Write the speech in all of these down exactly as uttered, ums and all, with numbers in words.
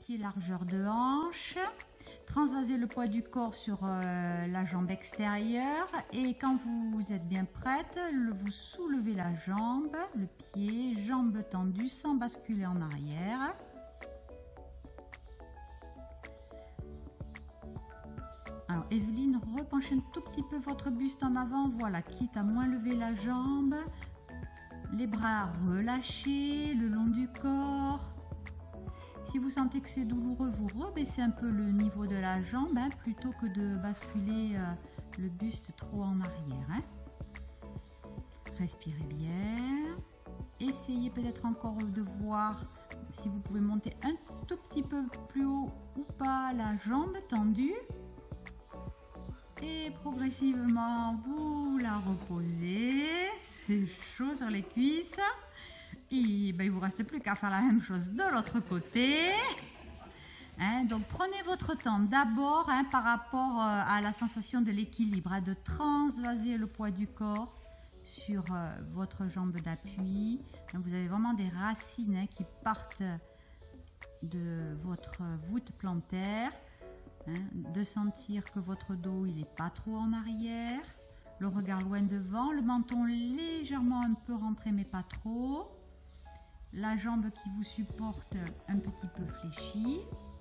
pied largeur de hanche. Transvasez le poids du corps sur euh, la jambe extérieure et quand vous êtes bien prête, le, vous soulevez la jambe, le pied, jambe tendue sans basculer en arrière. Alors Evelyne, repenchez un tout petit peu votre buste en avant, voilà, quitte à moins lever la jambe. Les bras relâchés le long du corps. Si vous sentez que c'est douloureux, vous rebaissez un peu le niveau de la jambe hein, plutôt que de basculer euh, le buste trop en arrière. Hein. Respirez bien. Essayez peut-être encore de voir si vous pouvez monter un tout petit peu plus haut ou pas la jambe tendue. Et progressivement, vous la reposez. C'est chaud sur les cuisses. Et ben, il ne vous reste plus qu'à faire la même chose de l'autre côté. Hein, donc prenez votre temps d'abord hein, par rapport euh, à la sensation de l'équilibre, hein, de transvaser le poids du corps sur euh, votre jambe d'appui. Vous avez vraiment des racines hein, qui partent de votre voûte plantaire. Hein, de sentir que votre dos il n'est pas trop en arrière. Le regard loin devant, le menton légèrement un peu rentré mais pas trop. La jambe qui vous supporte un petit peu fléchie.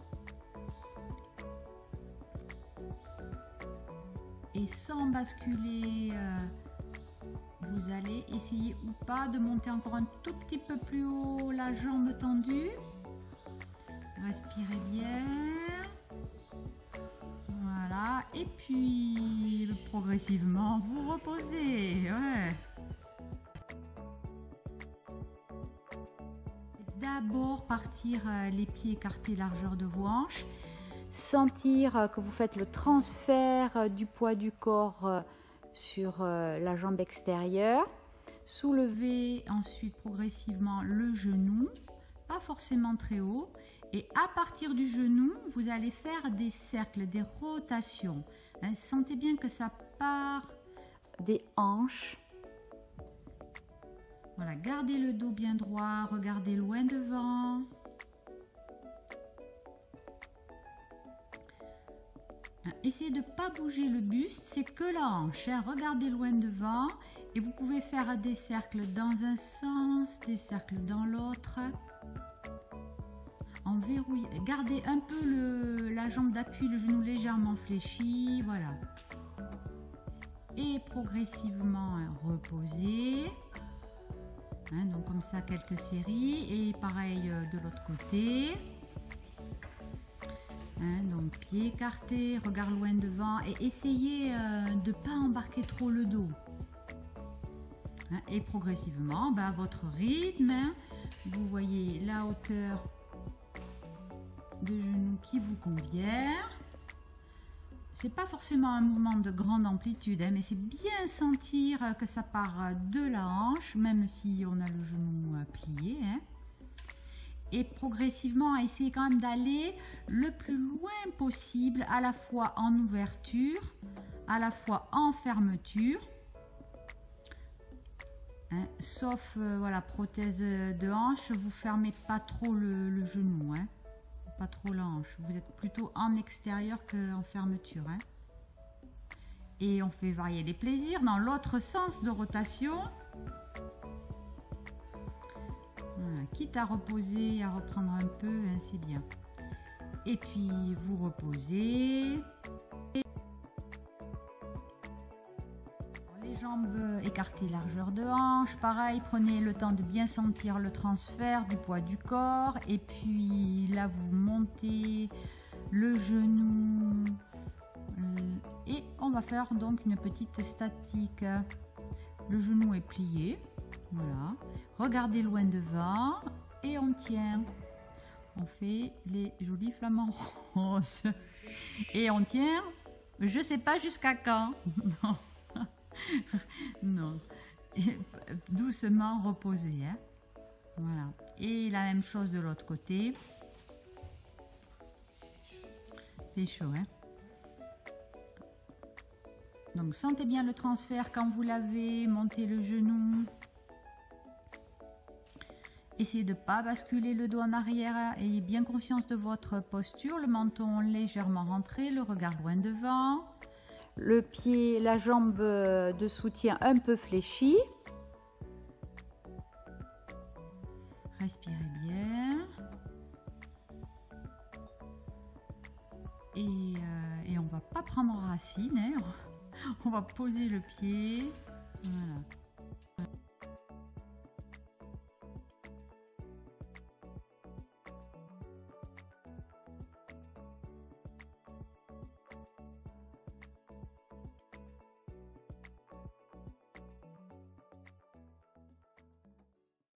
Et sans basculer, euh, vous allez essayer ou pas de monter encore un tout petit peu plus haut la jambe tendue. Respirez bien. Voilà. Et puis progressivement, vous reposez. Ouais. D'abord partir euh, les pieds écartés largeur de vos hanches, sentir euh, que vous faites le transfert euh, du poids du corps euh, sur euh, la jambe extérieure. Soulevez ensuite progressivement le genou, pas forcément très haut, et à partir du genou, vous allez faire des cercles, des rotations. Hein, sentez bien que ça part des hanches. Voilà, gardez le dos bien droit, regardez loin devant. Essayez de ne pas bouger le buste, c'est que la hanche. Hein. Regardez loin devant et vous pouvez faire des cercles dans un sens, des cercles dans l'autre. En verrouille, gardez un peu le, la jambe d'appui, le genou légèrement fléchi, voilà. Et progressivement hein, reposez. Hein, donc comme ça quelques séries et pareil euh, de l'autre côté. Hein, donc pied écarté, regard loin devant et essayez euh, de ne pas embarquer trop le dos. Hein, et progressivement, bah, à votre rythme, hein, vous voyez la hauteur de genou qui vous convient. C'est pas forcément un mouvement de grande amplitude, hein, mais c'est bien sentir que ça part de la hanche, même si on a le genou plié. Hein. Et progressivement, essayez quand même d'aller le plus loin possible, à la fois en ouverture, à la fois en fermeture. Hein, sauf euh, voilà, prothèse de hanche, vous fermez pas trop le, le genou. Hein. Pas trop la hanche, vous êtes plutôt en extérieur qu'en fermeture. Hein. Et on fait varier les plaisirs dans l'autre sens de rotation. Voilà, quitte à reposer, à reprendre un peu, hein, c'est bien. Et puis vous reposez. Les jambes écartées largeur de hanche, pareil, prenez le temps de bien sentir le transfert du poids du corps. Et puis là, vous montez le genou. Et on va faire donc une petite statique. Le genou est plié. Voilà. Regardez loin devant et on tient. On fait les jolis flamants roses. Et on tient, je sais pas jusqu'à quand. Non. Non. Et doucement reposer. Hein. Voilà. Et la même chose de l'autre côté. C'est chaud, hein. Donc sentez bien le transfert quand vous l'avez, montez le genou. Essayez de ne pas basculer le dos en arrière. Ayez bien conscience de votre posture. Le menton légèrement rentré, le regard loin devant. Le pied, la jambe de soutien un peu fléchie. Respirez bien. Et, euh, et on ne va pas prendre racine. Hein. On va poser le pied. Voilà.